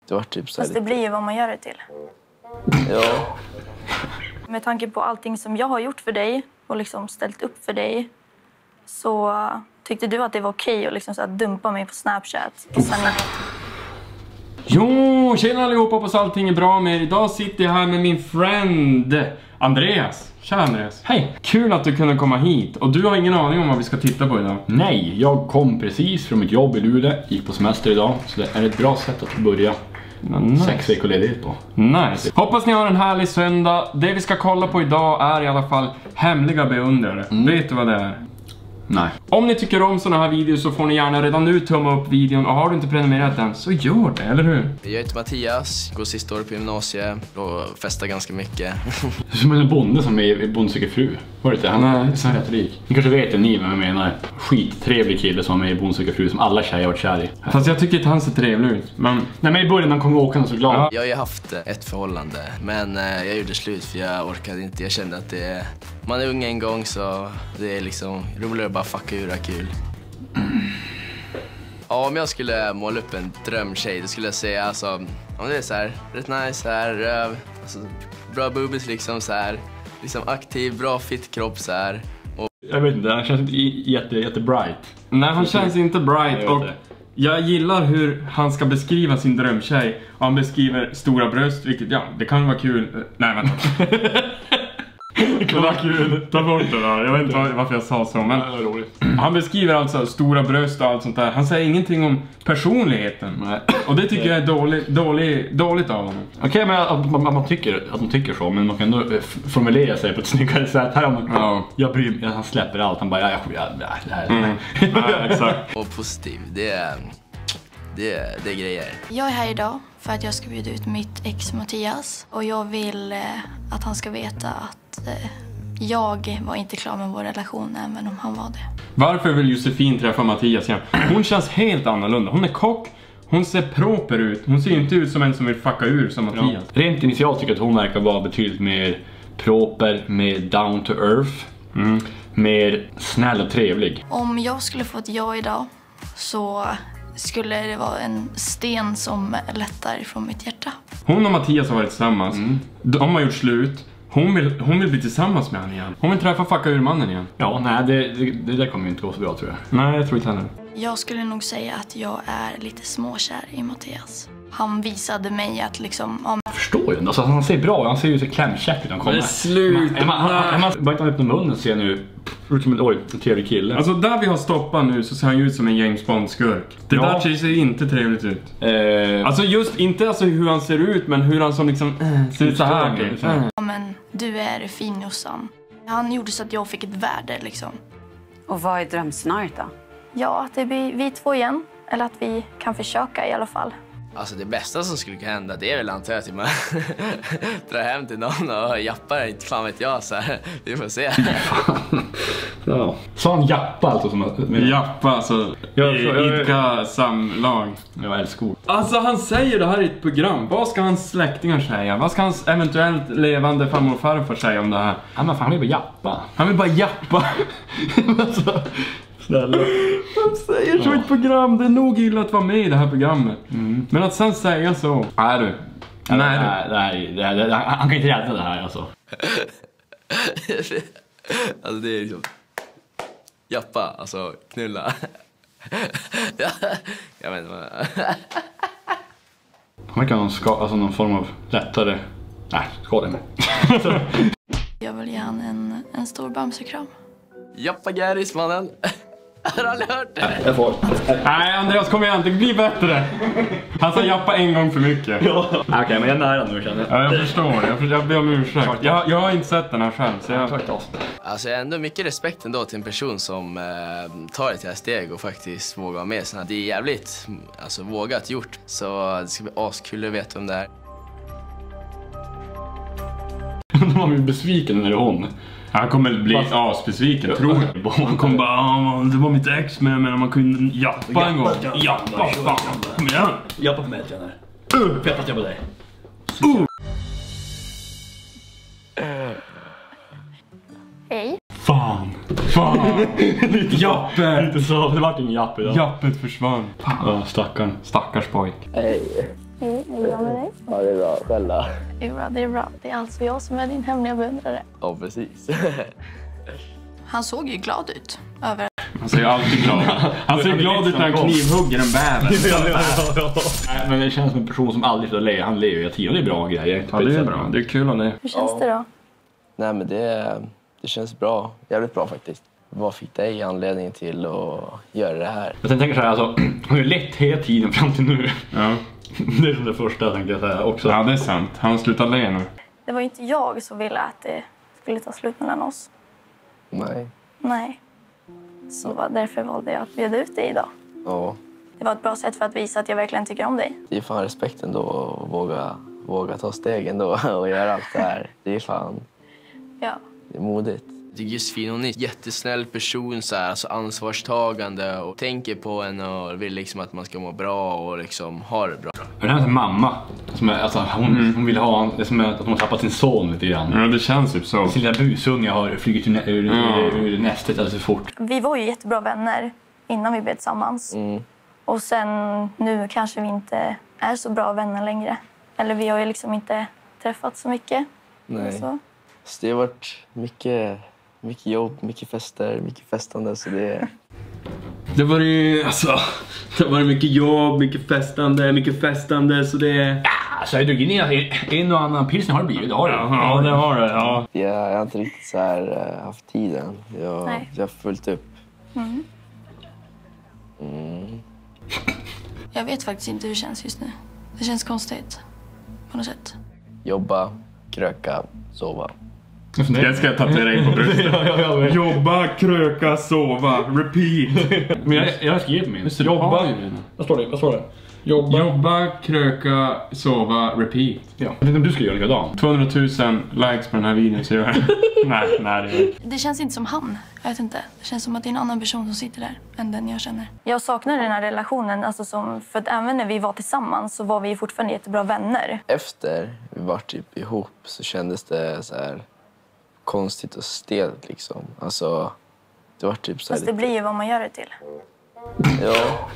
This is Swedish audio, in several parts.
Det var typ så. Fast det blir ju vad man gör det till. Ja. Med tanke på allting som jag har gjort för dig och liksom ställt upp för dig, så tyckte du att det var okej att liksom så att dumpa mig på Snapchat. Jo, tjena allihopa, hoppas allting är bra med er. Idag sitter jag här med min friend Andreas. Tja Andreas. Hej. Kul att du kunde komma hit. Och du har ingen aning om vad vi ska titta på idag? Nej, jag kom precis från mitt jobb i Luleå. Gick på semester idag. Så det är ett bra sätt att börja 6 veckor ledigt på. Nice. Hoppas ni har en härlig söndag. Det vi ska kolla på idag är i alla fall hemliga beundrare. Vet du vad det är? Nej. Om ni tycker om såna här videos så får ni gärna redan nu tumma upp videon. Och har du inte prenumererat den så gör det, eller hur? Jag heter Mattias, går sista året på gymnasiet och festar ganska mycket. Du är som en bonde som är i Bonde söker fru. Var det inte? Han är så rätt rik. Ni kanske vet ni vad jag menar. Skittrevlig kille som är i Bonde söker fru som alla tjejer har varit kär i. Fast jag tycker inte han ser trevlig ut. Men... Nej, men i början när han kom åkande så glad. Ja. Jag har ju haft ett förhållande, men jag gjorde slut för jag orkade inte. Jag kände att man är ung en gång så det är liksom roligare att bara fucka ur och kul. Ja, om jag skulle måla upp en drömtjej, då skulle jag säga alltså, om det är så här, rätt nice så här, alltså, bra boobies liksom så här, liksom aktiv, bra fit kropp så här. Och... Jag vet inte, han känns inte jätte bright. Nej, han känns inte bright och jag gillar hur han ska beskriva sin drömtjej. Och han beskriver stora bröst, vilket ja, det kan vara kul. Nej, vänta. Det kan vara kul. Ta bort det då. Jag vet inte varför jag sa så, men han beskriver alltså stora bröst och allt sånt där. Han säger ingenting om personligheten. Nej. Och det tycker jag är dåligt av honom. Okej, men att man tycker så, men man kan ändå formulera sig på ett snyggare sätt. Här har man, jag bryr mig, han släpper allt. Han bara, det här. Ja, exakt. Och positiv, det är grejer. Jag är här idag för att jag ska bjuda ut mitt ex Mattias. Och jag vill att han ska veta att jag var inte klar med vår relation även om han var det. Varför vill Josefin träffa Mattias igen? Hon känns helt annorlunda. Hon är kock. Hon ser proper ut. Hon ser inte ut som en som vill fucka ur som Mattias. Ja. Rent initialt tycker jag att hon verkar vara betydligt mer proper, mer down to earth. Mer snäll och trevlig. Om jag skulle få ett ja idag så skulle det vara en sten som lättar från mitt hjärta. Hon och Mattias har varit tillsammans. De har gjort slut. Hon vill bli tillsammans med honom igen. Hon vill träffa fucka ur mannen igen. Ja, nej, det där kommer ju inte gå så bra, tror jag. Nej, jag tror inte heller. Jag skulle nog säga att jag är lite småkär i Mattias. Han visade mig att liksom... Jag förstår ju, alltså han ser bra, han ser ju så klämkäck ut när han kommer. Men sluta! Man bara inte öppna munnen ser nu ut som en trevlig kille. Alltså där vi har stoppat nu så ser han ju ut som en James Bond-skurk. Det där ser inte trevligt ut. Alltså just inte alltså hur han ser ut, men hur han som liksom ser ut så här. Ja, men du är fin Jossan. Han gjorde så att jag fick ett värde liksom. Och vad är drömscenariot då? Ja, att det blir vi två igen. Eller att vi kan försöka i alla fall. Alltså det bästa som skulle kunna hända, det är väl antar jag att man drar hem till någon och jappar, inte fan vet jag så här. Vi får se. Ja. Så han jappa alltså som jappa alltså. Idka samlag. Jag älskar ord. Alltså han säger det här i ett program. Vad ska hans släktingar säga? Vad ska hans eventuellt levande farmor och farfar säga om det här? Ja, men fan, han vill bara jappa. Han vill bara jappa. Alltså, snälla. Han säger så i ett program. Det är nog illa att vara med i det här programmet. Men att sen säga så. Nej du. Nej, han kan inte rädda det här alltså. Alltså det är liksom jappa, alltså knulla. Jag vet inte vad. Han kan alltså någon form av lättare. Nej, skål med. Jag vill ge han en stor bamsekram. Jappa Gäris mannen. Har du aldrig hört det? Jag får. Nej Andreas, kom igen, det blir bättre. Han sa jappa en gång för mycket. Ja. Okej, men jag är nära nu känner jag. Ja, jag förstår. Jag ber om ursäkt. Jag har inte sett den här själv. Så jag... Alltså jag har ändå mycket respekt ändå till en person som tar ett här steg och faktiskt vågar vara med. Så det är jävligt alltså, vågat gjort. Så det ska bli askul att veta om det är. Man blir besviken när det är hon. Han kommer bli asbesviken, tror jag. Han kommer bara, det var mitt ex med men man kunde jappa en gång. Jappa, fan. Kom igen. Jappa på mig, tränare. Fettat jag på dig. Hej. Fan. Jappe. Lite så, det vart ingen japp idag. Jappet försvann. Ja, stackarn. Stackars pojk. Hej. Är det bra med dig? Ja, det är bra. Själv då? Det är bra, det är bra. Det är alltså jag som är din hemliga beundrare. Ja, precis. Han såg ju glad ut över... Han ser ju alltid glad ut. Han ser glad ut när han knivhugger en bäver. Nej, men det känns som en person som aldrig får le. Han ler ju hela tiden. Det är bra grejer. Ja, det är bra. Det är kul om det. Hur känns det då? Nej, men det känns bra. Jävligt bra faktiskt. Vad fick dig anledning till att göra det här? Jag tänker så här, alltså, han har ju lett hela tiden fram till nu. Ja. Det är som det första, tänkte jag säga också. Ja, det är sant. Han slutar le nu. Det var inte jag som ville att det skulle ta slut mellan oss. Nej. Nej. Så därför valde jag att bjuda ut dig idag. Ja. Det var ett bra sätt för att visa att jag verkligen tycker om dig. Det är fan respekten då att våga ta stegen då och göra allt det här. Det är fan... Ja. Det är modigt. Josefin, hon är en jättesnäll person, så här, alltså ansvarstagande och tänker på en och vill liksom att man ska må bra och liksom ha det bra. Det här är en mamma som är, alltså, hon vill ha, det är som att hon har tappat sin son lite grann. Ja, det känns typ så. Sin lilla busunge har flugit ur nästet alldeles för fort. Vi var ju jättebra vänner innan vi blev tillsammans. Mm. Och sen nu kanske vi inte är så bra vänner längre. Eller vi har ju liksom inte träffats så mycket. Nej. Så. Så det har varit mycket jobb, mycket fester, mycket festande, så det... Det var ju, alltså, det var mycket jobb, mycket festande, så det... Ja, så jag drog in en och annan pilsner har det blivit, det har det. Ja, det har det, ja. Jag har inte riktigt så här haft tiden. Jag har fullt upp. Mm. Mm. Jag vet faktiskt inte hur det känns just nu. Det känns konstigt. På något sätt. Jobba, kröka, sova. Det ska jag tatuera in på bröstet. Jobba, kröka, sova, repeat. Men jag har skrivit min. Jobba. Vad står det? Jobba, kröka, sova, repeat. Ja. Jag vet inte om du ska göra likadan. 200 000 likes på den här videon så gör jag. Nej. Det känns inte som han. Jag vet inte. Det känns som att det är en annan person som sitter där än den jag känner. Jag saknar den här relationen. Alltså för att även när vi var tillsammans så var vi fortfarande jättebra vänner. Efter vi var typ ihop så kändes det så här konstigt och stelt liksom. Alltså, det var typ så här. Fast det blir ju vad man gör det till. Ja.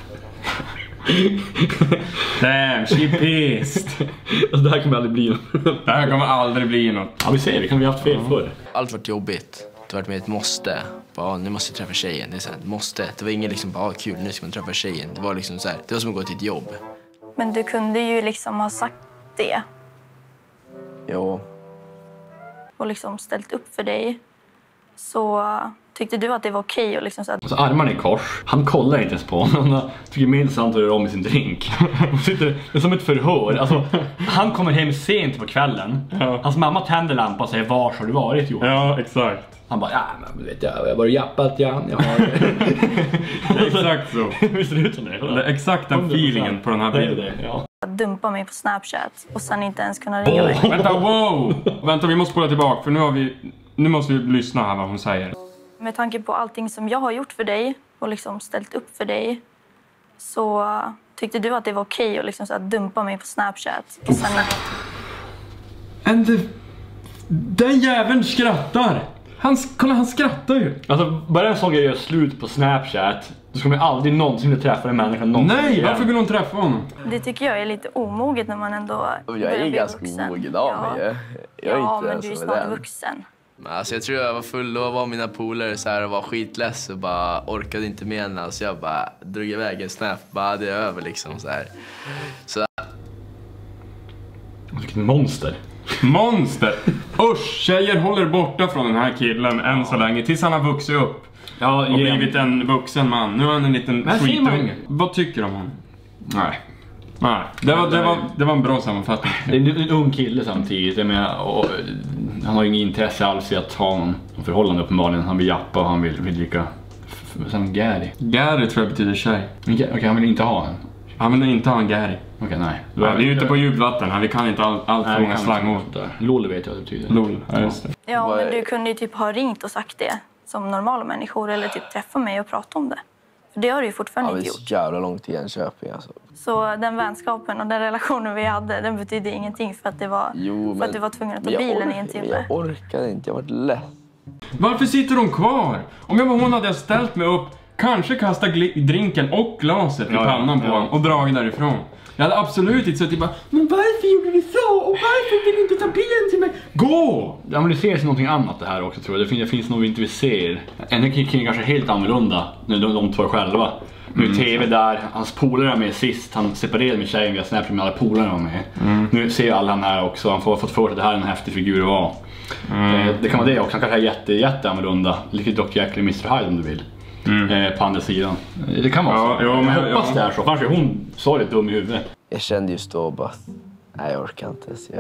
Damn, she pissed. Alltså, det här kommer aldrig bli något. Det här kommer aldrig bli något. Ja, vi ser, vi kan ha haft fel förr. Allt varit jobbigt. Det var med ett måste. Bara, nu måste jag träffa tjejen. Det är så här, måste. Det var ingen liksom bara, kul, nu ska man träffa tjejen. Det var liksom så här, det var som att gå till ett jobb. Men du kunde ju liksom ha sagt det. Jo. Och liksom ställt upp för dig. Så tyckte du att det var okej och liksom så att... Alltså armarna i kors. Han kollar inte ens på honom. Han tycker gemensamt att göra om i sin drink. Det är som ett förhör. Alltså, han kommer hem sent på kvällen. Ja. Hans mamma tänder lampan och säger, var har du varit, Johan? Ja, exakt. Han bara, ja men vet jag har varit jappat, ja. Jag har... Det är exakt så. Visst är det ut som det? Det är exakt den feelingen på den här bilden. Ja. Att dumpa mig på Snapchat och sen inte ens kunna ringa mig. Vänta, wow! Vänta, vi måste spola tillbaka för nu måste vi lyssna här vad hon säger. Med tanke på allting som jag har gjort för dig och liksom ställt upp för dig så tyckte du att det var okej att liksom så att dumpa mig på Snapchat. Och sen... Den jäveln skrattar! Kolla, han skrattar ju! Alltså, bara en sån grej gör slut på Snapchat, då ska man aldrig någonsin träffa en människa någonsin. Nej, varför vill hon träffa honom? Det tycker jag är lite omoget när man ändå Jag är ganska omogen av mig. Jag är ja, inte men du är ens snart den. vuxen. Alltså, jag tror jag var full och var mina polare så här och var skitless och bara orkade inte med henne. Alltså, jag bara drog iväg en snap, bara det är över liksom så här. Så... Vilket monster. Monster! Usch, tjejer håller borta från den här killen än så länge tills han har vuxit upp. Ja, och blivit en vuxen man. Nu är han en liten skitunge. Vad tycker du om honom? Nej. Det var en bra sammanfattning. Det är en ung kille samtidigt. Jag menar, och han har ju ingen intresse alls i att ha någon förhållande uppenbarligen. Han vill jappa och han vill lika... Som Gary. Gary tror jag betyder tjej. Okej, han vill inte ha en. Han vill inte ha en Gary. Okej, nej. Vi är ute på djupvatten här. Vi kan inte allt för många slangord. LOL vet jag vad det betyder. LOL, ja just det. Ja, men du kunde ju typ ha ringt och sagt det som normala människor eller typ träffa mig och prata om det. För det har du ju fortfarande inte gjort. Det är så jävla långt till Enköping alltså. Så den vänskapen och den relationen vi hade, den betydde ingenting för att det var för att du var tvungen att ta bilen i en timme. Jag orkade inte, jag var less. Varför sitter hon kvar? Om jag var hon hade jag ställt mig upp, kanske kasta drinken och glaset i pannan på honom och dragit därifrån. Jag hade absolut inte suttit bara, men varför gjorde du så? Och varför vill du inte ta bilen till mig? Gå! Ja, men det ses någonting annat det här också, tror jag. Det finns något vi inte ser. En kring kanske helt annorlunda när de två själva. Nu TV där, hans polare med sist. Han separerade med tjejen via Snapchat med alla polare var med. Nu ser alla han här också. Han får fått för att det här är en häftig figur att vara. Det kan vara det också. Han kanske är jätte annorlunda. Lite Dr. Jekyll och Mr. Hyde om du vill. På andra sidan. Det kan vara så. Ja, men jag hoppas det är så. Kanske hon sa det dum i huvudet. Jag kände just då bara, nej jag orkar inte. Så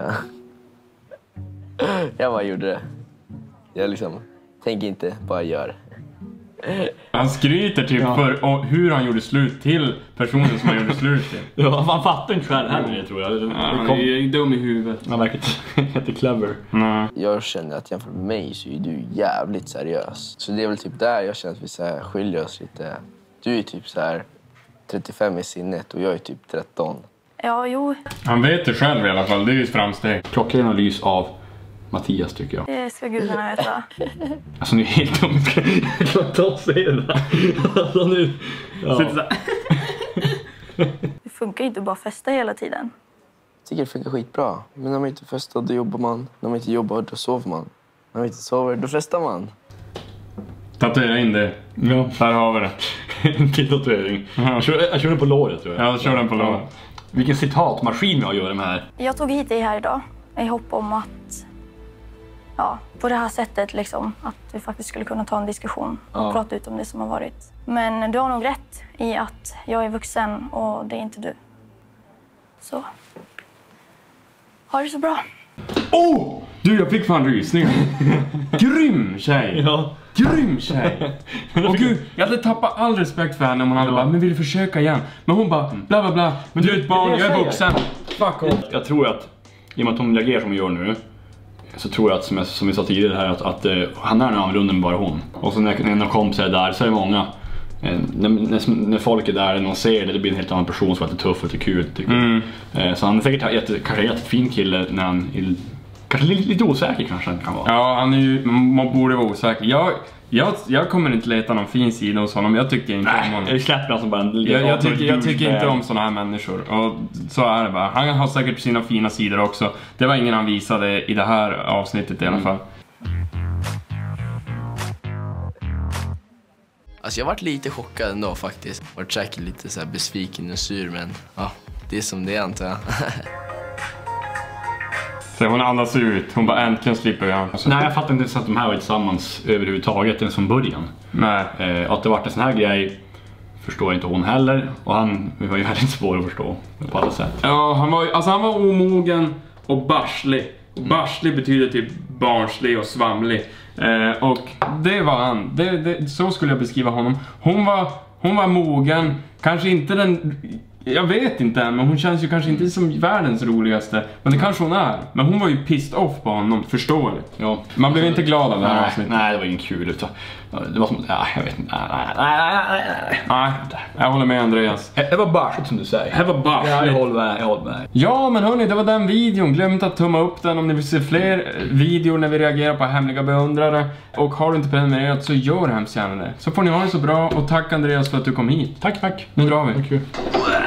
jag bara gjorde det. Jag liksom, tänker inte, bara gör. Han skryter typ för hur han gjorde slut till personen som han gjorde slut till. Ja, han fattar inte själv heller, tror jag. Han är dum i huvudet. Han verkar jätteclever. Jag känner att jämfört med mig så är du jävligt seriös. Så det är väl typ där jag känner att vi så här skiljer oss lite. Du är typ så här 35 i sinnet och jag är typ 13. Ja, jo. Han vet det själv i alla fall, det är ju ett framsteg. Klockren analys av Mattias, tycker jag. Det ska gudarna veta. Alltså nu är helt dumt. Jag kan inte ta sig det där. Alltså nu... Ja. Det funkar inte att bara festa hela tiden. Jag tycker det funkar skitbra. Men när man inte festar, då jobbar man. När man inte jobbar, då sover man. När man inte sover, då festar man. Tatuera in det. Ja. Där har vi det. En till tatuering. Jag kör den på låret, tror jag. Ja, jag kör den på låret. Vilken citatmaskin vi har att göra med här. Jag tog hit dig här idag i hopp om att, på det här sättet liksom, att vi faktiskt skulle kunna ta en diskussion och prata ut om det som har varit. Men du har nog rätt i att jag är vuxen och det är inte du. Så, ha det så bra. Du, jag fick fan rysningar. Grym tjej. Ja. Grym tjej. Och gud, jag hade tappat all respekt för henne om hon hade bara, men vill du försöka igen? Men hon bara, bla bla bla. Men du är ett barn, jag är vuxen. Fuck off. Jag tror att, i och med att hon reagerar som hon gör nu, så tror jag att, som vi sa tidigare här, att han är en annorlunda än bara hon. Och så när några kompisar är där så är det många. När folk är där och någon ser det blir en helt annan person som är lite tuff och lite kul, tycker jag. Så han är säkert kanske en jättefin kille när han är kanske lite osäker, kanske han kan vara. Ja, han är ju, man borde vara osäker. Jag kommer inte leta någon fin sida hos honom. Jag tycker inte om honom. Jag släpper alltså bara en jag tycker inte om såna här människor. Och så är det bara. Han har säkert sina fina sidor också. Det var ingen han visade i det här avsnittet i alla fall. Alltså jag varit lite chockad ändå faktiskt. Varit säkert lite så här besviken och sur, men ja, det är som det är, antar jag. Så hon andas ut. Hon bara, äntligen slipper jag. Alltså. Nej, jag fattar inte så att de här var tillsammans överhuvudtaget ens från början. Nej. Att det var en sån här grej förstår inte hon heller. Och han var ju väldigt svår att förstå på alla sätt. Ja, han var omogen och barslig. Barslig betyder typ barnslig och svamlig. Och det var han. Så skulle jag beskriva honom. Hon var mogen. Kanske inte den... Jag vet inte än, men hon känns ju kanske inte som världens roligaste. Men det kanske hon är. Men hon var ju pissed off på honom, förståeligt. Ja. Man blev inte glad av det här avsnittet. Nej, det var ingen kul. Det var som... jag vet inte. Nej, jag håller med Andreas. Det var barsligt som du säger. Det var barsligt. Ja, jag håller med. Ja, men hörni, det var den videon. Glöm inte att tumma upp den om ni vill se fler videor när vi reagerar på hemliga beundrare. Och har du inte prenumererat så gör hemskt gärna det. Så får ni ha det så bra, och tack Andreas för att du kom hit. Tack. Nu drar vi. Tack.